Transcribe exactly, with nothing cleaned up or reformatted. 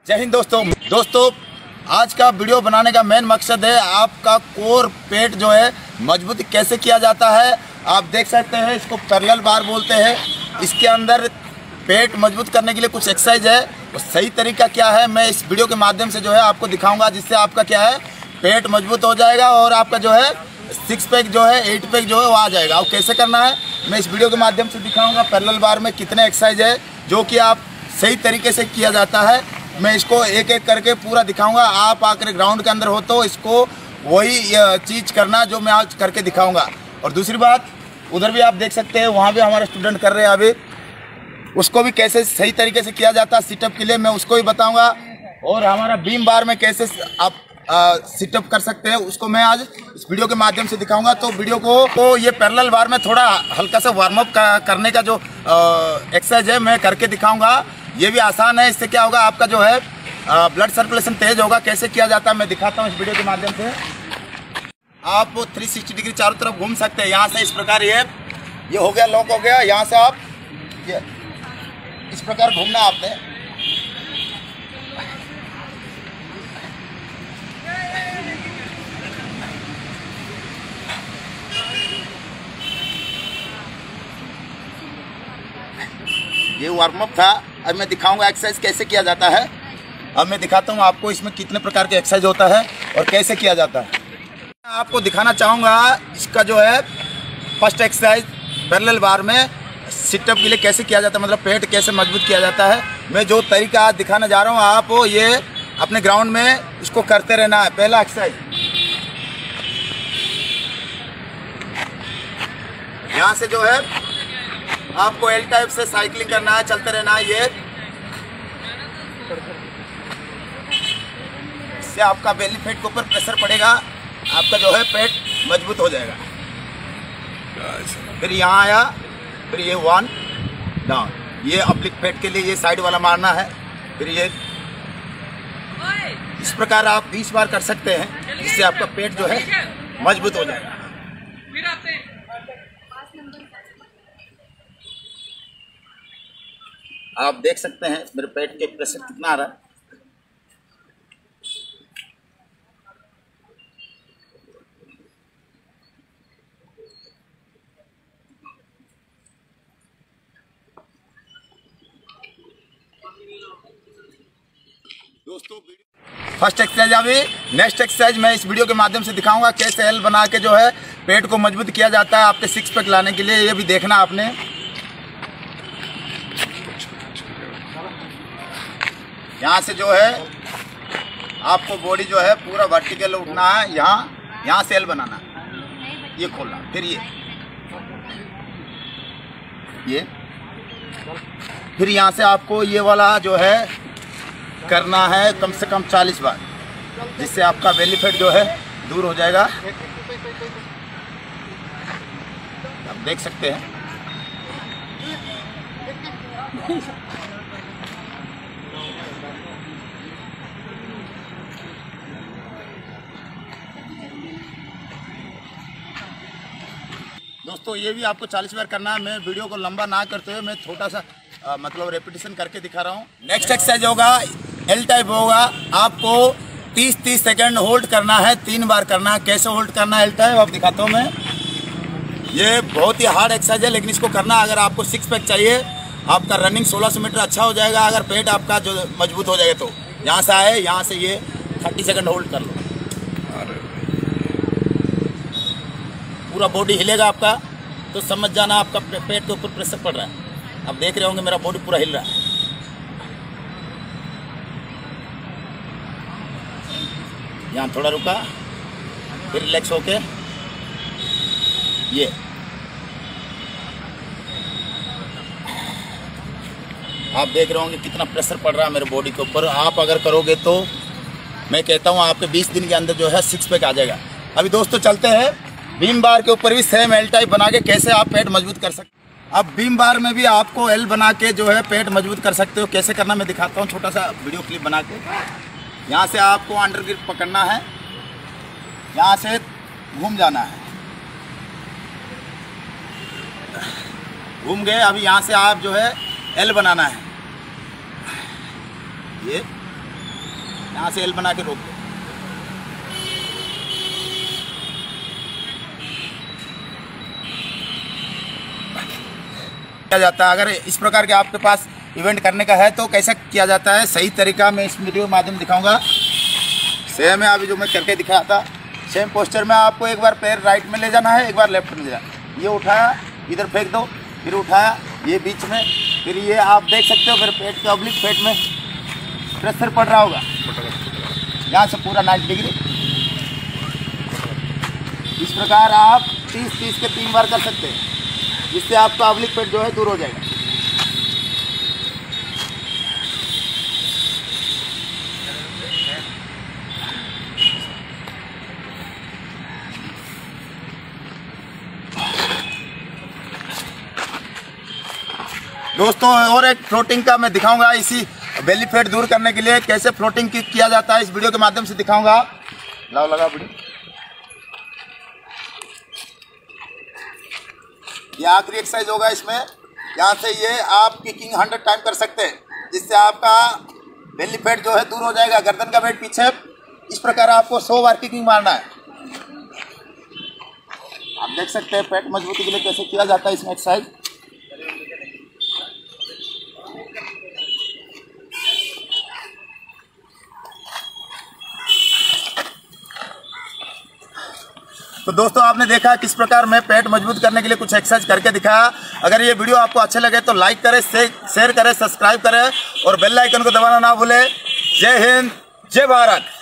जय हिंद दोस्तों दोस्तों आज का वीडियो बनाने का मेन मकसद है आपका कोर पेट जो है मजबूत कैसे किया जाता है। आप देख सकते हैं इसको पैरेलल बार बोलते हैं। इसके अंदर पेट मजबूत करने के लिए कुछ एक्सरसाइज है, वो सही तरीका क्या है मैं इस वीडियो के माध्यम से जो है आपको दिखाऊंगा, जिससे आपका क्या है पेट मजबूत हो जाएगा और आपका जो है सिक्स पैक जो है एट पैक जो है वो आ जाएगा। और कैसे करना है मैं इस वीडियो के माध्यम से दिखाऊंगा। पैरेलल बार में कितने एक्सरसाइज है जो कि आप सही तरीके से किया जाता है, मैं इसको एक एक करके पूरा दिखाऊंगा। आप आकर ग्राउंड के अंदर हो तो इसको वही चीज़ करना जो मैं आज करके दिखाऊंगा। और दूसरी बात उधर भी आप देख सकते हैं, वहाँ भी हमारे स्टूडेंट कर रहे हैं अभी, उसको भी कैसे सही तरीके से किया जाता है सिटअप के लिए मैं उसको भी बताऊंगा। और हमारा बीम बार में कैसे आप सिटअप कर सकते हैं उसको मैं आज इस वीडियो के माध्यम से दिखाऊंगा। तो वीडियो को तो ये पैरेलल बार में थोड़ा हल्का सा वार्म अप करने का जो एक्सरसाइज है मैं करके दिखाऊंगा। ये भी आसान है, इससे क्या होगा आपका जो है ब्लड सर्कुलेशन तेज होगा। कैसे किया जाता है मैं दिखाता हूँ इस वीडियो के माध्यम से। आप तीन सौ साठ डिग्री चारों तरफ घूम सकते हैं। यहाँ से इस प्रकार ये ये हो गया, लॉक हो गया। यहाँ से आप ये इस प्रकार घूमना आपने। ये वार्म अप था, अब मैं दिखाऊंगा एक्सरसाइज कैसे किया जाता है। अब मैं दिखाता हूँ आपको इसमें कितने प्रकार के एक्सरसाइज होता है और कैसे किया जाता है। मैं आपको दिखाना चाहूँगा इसका जो है फर्स्ट एक्सरसाइज पैरेलल बार में सिटअप के लिए कैसे किया जाता है, मतलब पेट कैसे मजबूत किया जाता है। मैं जो तरीका आज दिखाने जा रहा हूँ आप ये अपने ग्राउंड में इसको करते रहना है। पहला एक्सरसाइज यहाँ से जो है आपको एल टाइप से साइकिलिंग करना है, चलते रहना है। ये इससे आपका बेली फैट के ऊपर प्रेशर पड़ेगा, आपका जो है पेट मजबूत हो जाएगा। फिर यहाँ आया, फिर ये वन डाउन, ये ऑब्लिक फैट के लिए ये साइड वाला मारना है। फिर ये इस प्रकार आप बीस बार कर सकते हैं, जिससे आपका पेट जो है मजबूत हो जाएगा। आप देख सकते हैं मेरे पेट के प्रेशर कितना आ रहा है। दोस्तों फर्स्ट एक्सरसाइज अभी, नेक्स्ट एक्सरसाइज मैं इस वीडियो के माध्यम से दिखाऊंगा कैसे एल बना के जो है पेट को मजबूत किया जाता है आपके सिक्स पैक लाने के लिए। ये भी देखना आपने। यहाँ से जो है आपको बॉडी जो है पूरा वर्टिकल उठना है, यहाँ यहाँ से एल बनाना है, ये खोलना, फिर ये ये फिर यहाँ से आपको ये वाला जो है करना है कम से कम चालीस बार, जिससे आपका बेली फैट जो है दूर हो जाएगा। आप देख सकते हैं। दोस्तों ये भी आपको चालीस बार करना है। मैं वीडियो को लंबा ना करते हुए मैं छोटा सा आ, मतलब रेपिटेशन करके दिखा रहा हूँ। नेक्स्ट एक्सरसाइज होगा एल टाइप होगा। आपको तीस तीस सेकंड होल्ड करना है, तीन बार करना है। कैसे होल्ड करना है एल टाइप आप दिखाता हूँ मैं। ये बहुत ही हार्ड एक्सरसाइज है, लेकिन इसको करना अगर आपको सिक्स पैक चाहिए, आपका रनिंग सोलह सौ मीटर अच्छा हो जाएगा अगर पेट आपका जो मजबूत हो जाएगा। तो यहाँ से आए, यहाँ से ये थर्टी सेकेंड होल्ड कर लो, पूरा बॉडी हिलेगा आपका, तो समझ जाना आपका पेट के ऊपर प्रेशर पड़ रहा है। आप देख रहे होंगे मेरा बॉडी पूरा हिल रहा है। यहाँ थोड़ा रुका, फिर रिलैक्स होके ये आप देख रहे होंगे कितना प्रेशर पड़ रहा है मेरे बॉडी के ऊपर। आप अगर करोगे तो मैं कहता हूँ आपके बीस दिन के अंदर जो है सिक्स पैक आ जाएगा। अभी दोस्तों चलते हैं बीम बार के ऊपर भी सेम एल टाइप बना के कैसे आप पेट मजबूत कर सकते। अब बीम बार में भी आपको एल बना के जो है पेट मजबूत कर सकते हो। कैसे करना मैं दिखाता हूँ, छोटा सा वीडियो क्लिप बना के। यहाँ से आपको अंडर ग्रिप पकड़ना है, यहाँ से घूम जाना है, घूम गए। अभी यहाँ से आप जो है एल बनाना है, ये यहाँ से एल बना के रोक दो। किया जाता है। अगर इस प्रकार के आपके पास इवेंट करने का है तो कैसे किया जाता है सही तरीका मैं इस वीडियो के माध्यम दिखाऊंगा। सेम है अभी जो मैं करके दिखाया था, सेम पोस्चर में आपको एक बार पैर राइट में ले जाना है, एक बार लेफ्ट में ले जाना है। ये उठाया, इधर फेंक दो, फिर उठाया, ये बीच में, फिर ये आप देख सकते हो फिर पेट के ऑब्लिक पेट में प्रेशर पड़ रहा होगा यहाँ से पूरा नाइन्टी डिग्री। इस प्रकार आप तीस तीस के तीन बार कर सकते हैं, जिससे आपका ऑब्लिक पेट जो है दूर हो जाएगा। दोस्तों और एक फ्लोटिंग का मैं दिखाऊंगा, इसी बेली फैट दूर करने के लिए कैसे फ्लोटिंग किया जाता है इस वीडियो के माध्यम से दिखाऊंगा। लाओ लगा वीडियो। ये आखिरी एक्सरसाइज होगा इसमें, यहाँ से ये आप किकिंग हंड्रेड टाइम कर सकते हैं, जिससे आपका बेली फैट जो है दूर हो जाएगा। गर्दन का वेट पीछे, इस प्रकार आपको सौ बार किकिंग मारना है। आप देख सकते हैं पेट मजबूती के लिए कैसे किया जाता है इसमें एक्सरसाइज। तो दोस्तों आपने देखा किस प्रकार मैं पेट मजबूत करने के लिए कुछ एक्सरसाइज करके दिखाया। अगर ये वीडियो आपको अच्छे लगे तो लाइक करें, शेयर करें, सब्सक्राइब करें और बेल आइकन को दबाना ना भूलें। जय हिंद, जय भारत।